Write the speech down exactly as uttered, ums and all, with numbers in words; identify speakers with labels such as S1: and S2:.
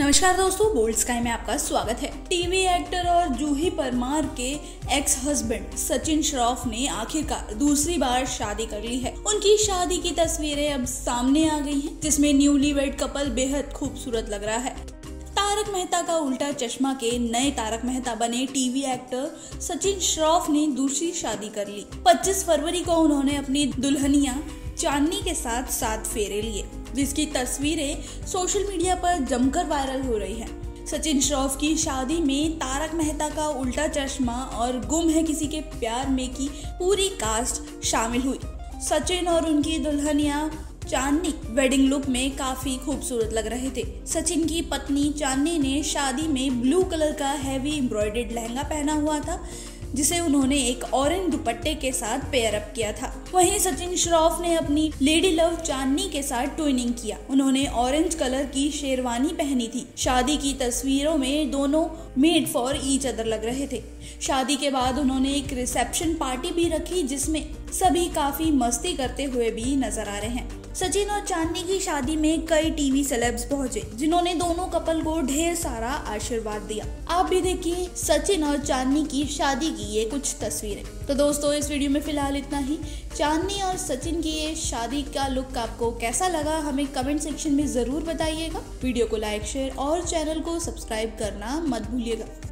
S1: नमस्कार दोस्तों, bold sky में आपका स्वागत है। टीवी एक्टर और जूही परमार के एक्स हस्बैंड सचिन श्रॉफ ने आखिरकार दूसरी बार शादी कर ली है। उनकी शादी की तस्वीरें अब सामने आ गई हैं, जिसमें न्यूली वेड कपल बेहद खूबसूरत लग रहा है। तारक मेहता का उल्टा चश्मा के नए तारक मेहता बने टीवी एक्टर सचिन श्रॉफ ने दूसरी शादी कर ली। पच्चीस फरवरी को उन्होंने अपनी दुल्हनिया चांदनी के साथ सात फेरे लिए, जिसकी तस्वीरें सोशल मीडिया पर जमकर वायरल हो रही हैं। सचिन श्रॉफ की शादी में तारक मेहता का उल्टा चश्मा और गुम है किसी के प्यार में की पूरी कास्ट शामिल हुई। सचिन और उनकी दुल्हनिया चांदनी वेडिंग लुक में काफी खूबसूरत लग रहे थे। सचिन की पत्नी चांदनी ने शादी में ब्लू कलर का हैवी एम्ब्रॉयडर्ड लहंगा पहना हुआ था, जिसे उन्होंने एक ऑरेंज दुपट्टे के साथ पेयर अप किया था। वहीं सचिन श्रॉफ ने अपनी लेडी लव चांदनी के साथ ट्विनिंग किया। उन्होंने ऑरेंज कलर की शेरवानी पहनी थी। शादी की तस्वीरों में दोनों मेड फॉर ईच अदर लग रहे थे। शादी के बाद उन्होंने एक रिसेप्शन पार्टी भी रखी, जिसमें सभी काफी मस्ती करते हुए भी नजर आ रहे हैं। सचिन और चांदनी की शादी में कई टीवी सेलेब्स पहुंचे, जिन्होंने दोनों कपल को ढेर सारा आशीर्वाद दिया। आप भी देखिए सचिन और चांदनी की शादी की ये कुछ तस्वीरें। तो दोस्तों, इस वीडियो में फिलहाल इतना ही। चांदनी और सचिन की ये शादी का लुक आपको कैसा लगा, हमें कमेंट सेक्शन में जरूर बताइएगा। वीडियो को लाइक, शेयर और चैनल को सब्सक्राइब करना मत भूलिएगा।